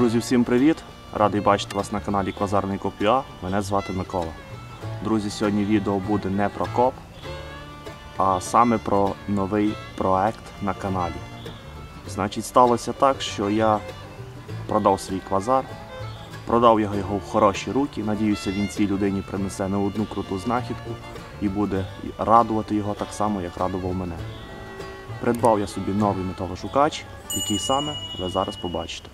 Друзі, всім привіт! Радий бачити вас на каналі Квазарний Коп ЮА. Мене звати Микола. Друзі, сьогодні відео буде не про коп, а саме про новий проект на каналі. Значить, сталося так, що я продав свій квазар, продав його в хороші руки. Надіюся, він цій людині принесе не одну круту знахідку і буде радувати його так само, як радував мене. Придбав я собі новий металошукач, який саме ви зараз побачите.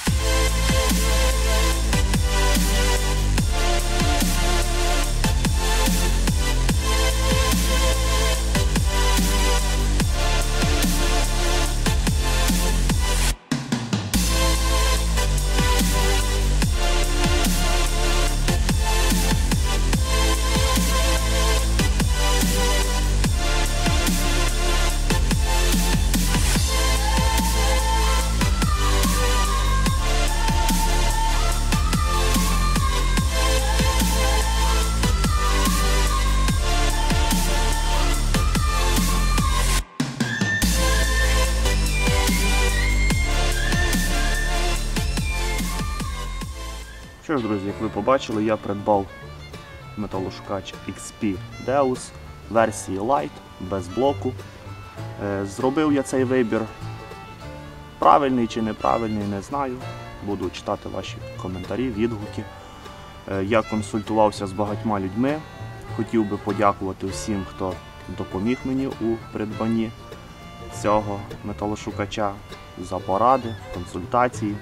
Що ж, друзі, як ви побачили, я придбав металошукач XP Deus версії Light, без блоку. Зробив я цей вибір правильний чи неправильний, не знаю. Буду читати ваші коментарі, відгуки. Я консультувався з багатьма людьми. Хотів би подякувати всім, хто допоміг мені у придбанні цього металошукача за поради, консультації.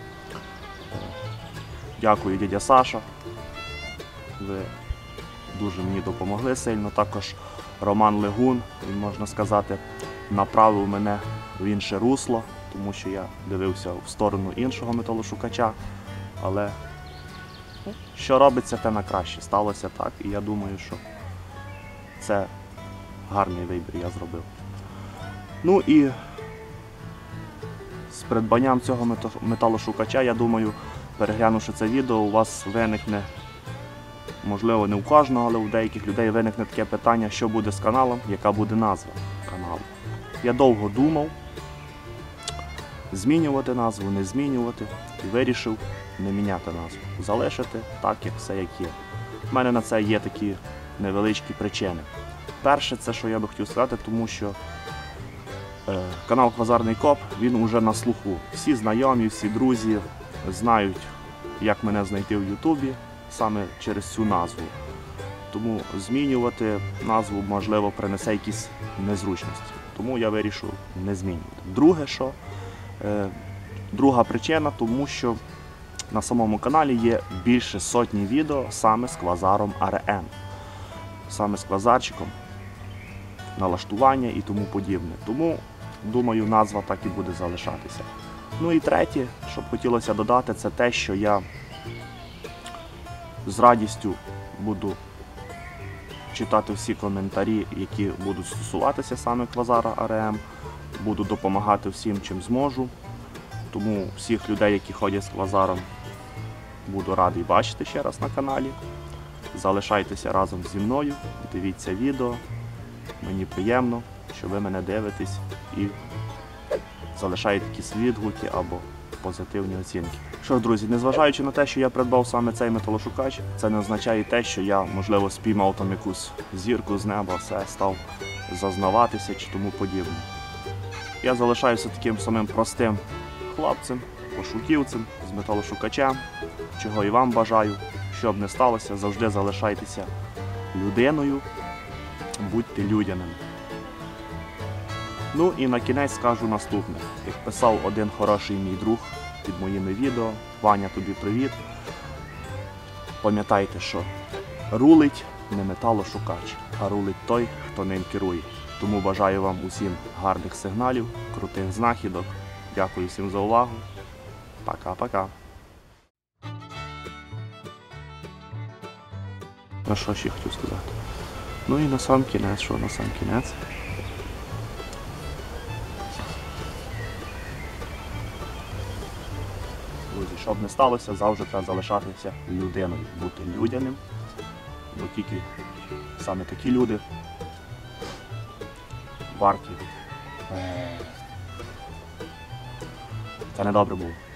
Дякую, дядя Саша, ви дуже мені допомогли сильно. Також Роман Легун, він, можна сказати, направив мене в інше русло, тому що я дивився в сторону іншого металошукача. Але що робиться, те на краще. Сталося так, і я думаю, що це гарний вибір я зробив. Ну і з придбанням цього металошукача, я думаю, переглянувши це відео, у вас виникне, можливо не у кожного, але у деяких людей виникне таке питання, що буде з каналом, яка буде назва каналу. Я довго думав, змінювати назву, не змінювати, і вирішив не міняти назву, залишити так, як все як є. У мене на це є такі невеличкі причини. Перше, це що я би хотів сказати, тому що канал Квазарний Коп, він уже на слуху. Всі знайомі, всі друзі знають, як мене знайти в Ютубі, саме через цю назву. Тому змінювати назву, можливо, принесе якісь незручності. Тому я вирішив не змінювати. Друге, що? Друга причина, тому що на самому каналі є більше сотні відео саме з квазаром АРМ. Саме з квазарчиком, налаштування і тому подібне. Тому, думаю, назва так і буде залишатися. Ну і третє, що б хотілося додати, це те, що я з радістю буду читати всі коментарі, які будуть стосуватися саме квазара АРМ. Буду допомагати всім, чим зможу. Тому всіх людей, які ходять з квазаром, буду радий бачити ще раз на каналі. Залишайтеся разом зі мною, дивіться відео. Мені приємно, що ви мене дивитесь і залишаєте якісь відгуки або позитивні оцінки. Що ж, друзі, незважаючи на те, що я придбав саме цей металошукач, це не означає те, що я, можливо, спіймав там якусь зірку з неба, все, став зазнаватися чи тому подібне. Я залишаюся таким самим простим хлопцем, пошуківцем з металошукачем, чого і вам бажаю. Що б не сталося, завжди залишайтеся людиною, будьте людяними. Ну і на кінець скажу наступне. Як писав один хороший мій друг під моїми відео: Ваня, тобі привіт. Пам'ятайте, що рулить не металошукач, а рулить той, хто ним керує. Тому бажаю вам усім гарних сигналів, крутих знахідок. Дякую всім за увагу. Пока-пока. А що ще хотів сказати? Ну і на сам кінець, що на сам кінець? Друзі, щоб не сталося, завжди треба залишатися людиною, бути людяним, бо тільки саме такі люди варті. Це недобре було.